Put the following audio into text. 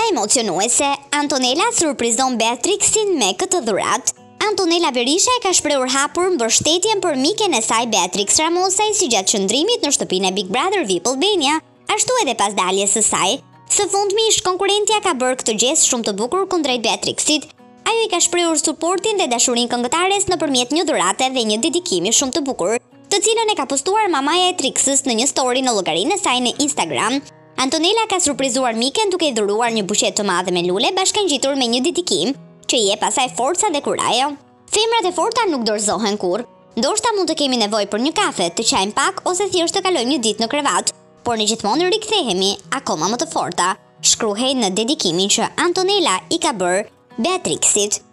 emocionuese, Antonella surprizon Beatrixin me këtë dhuratë. Antonella Berisha e ka shprehur hapur mbështetjen për miken e saj Beatrix Ramosaj si gjatë qëndrimit në shtëpinë e Big Brother VIP Albania, ashtu edhe pas daljes së saj. Së fundmi ish konkurrentja ka bërë këtë gest shumë të bukur kundrejt Beatrixit. Ajo i ka shprehur suportin dhe dashurinë këngëtares nëpërmjet një dhurate dhe një dedikimi shumë të bukur, të cilën e ka postuar mamaja e Trixës në një story në llogarinë e saj në Instagram. Antonella ka surprizuar miken duke i dhuruar një buqet të madhe me lule bashkangjitur me një dedikim, që i jep asaj forca dhe kurajo. Femrat e forta nuk dorëzohen kurrë. Ndoshta mund të kemi nevojë për një kafe, të qajmë pak ose thjesht të kalojmë një ditë në krevat, por në gjithmonë rikthehemi akoma më të forta, shkruhej në dedikimin që Antonella i ka bërë Beatrixit.